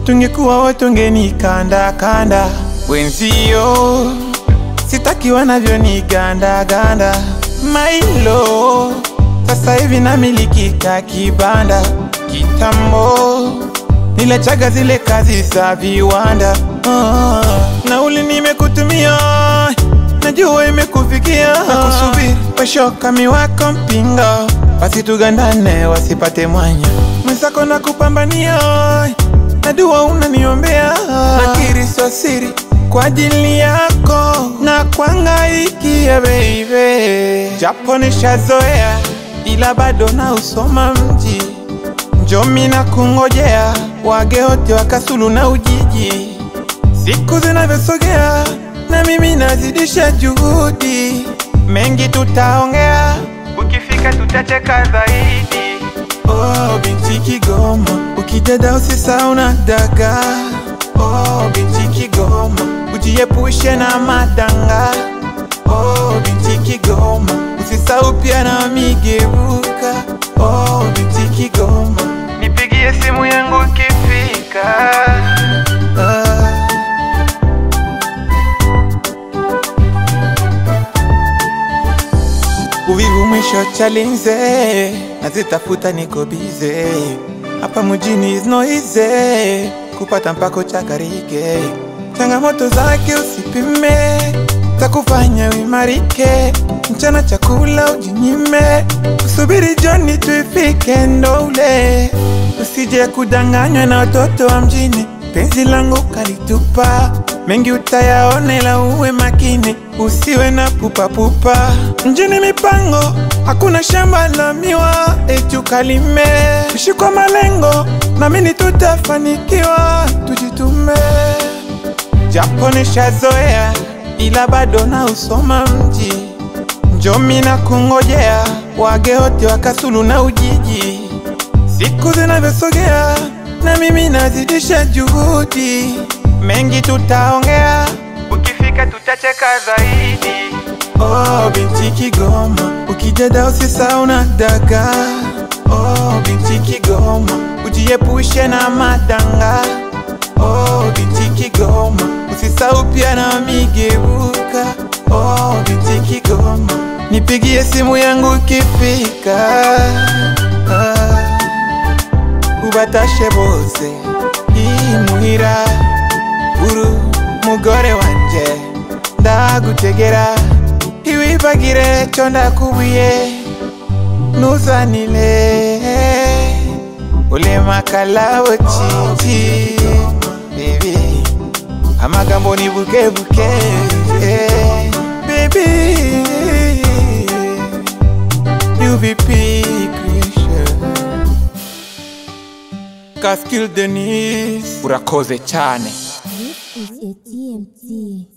tungekuwa wote ungenikanda kanda. Wenzio sitaki wanavyo ni ganda ganda. Mailo sasa hivi namiliki kibanda. Kitambo niliachaga zile kazi za viwanda. Nauli nimekutumia, najua imekufikia. Nakusubiri washoka miwako mpinga, basi tugandane wasipate mwanya. Mwenzako nakupambania, najua unaniombea. Nakiri sio siri kwa ajili yako na kuangaikia baby. Japo nishazoea ila bado na usoma mji. Njoo mimi nakungojea, wage wote wa Kasulu na Ujiji. Siku zinavyosogea na mimi nazidisha juhudi. Mengi tutaongea, ukifika tutacheka zaidi. Oh binti Kigoma, ukijada usisahau na daga. Oh binti Kigoma, ujiepushe na madanga. Oh binti Kigoma, usisahau pia na migeuka. Oh binti Kigoma, nipigie simu yangu ukifika. Uvivu mwisho chalinze, nazitafuta niko bize. Hapa mjini is no easy, kupata mpako chakarike. Changamoto zake usipime, takufanya uimarike. Mchana chakula ujinyime, usubiri jioni tuifike ndo ule. Usije kudanganywa na watoto wa mjini, penzi langu kalitupa. Mengi utayaona ila uwe makini, usiwe na pupa pupa. Mjini mipango, hakuna shamba la miwa, etukalime. Ishi kwa malengo, naamini tutafanikiwa, tujitume. Japo nishazoea ila bado na usoma mji. Njoo mimi nakungojea, wage wote wa Kasulu na Ujiji. Siku zinavyosogea na mimi nazidisha juhudi. Mengi tutaongea, ukifika tutacheka zaidi. Oh binti Kigoma, ukijada usisahau na daga. Oh binti Kigoma, ujiepushe na madanga. Oh binti Kigoma, usisahau pia na migeuka. Oh binti Kigoma, nipigie simu yangu ukifika. Ubatashe bose imuhira. Uru mugore wanje ndagutegera, iwibagire cyo ndakubuye. Nuzanile ule makalabo chichi baby, amagambo ni buke buke baby. UVP Creation Kaskil Denis urakoze cyane. This is a TMT.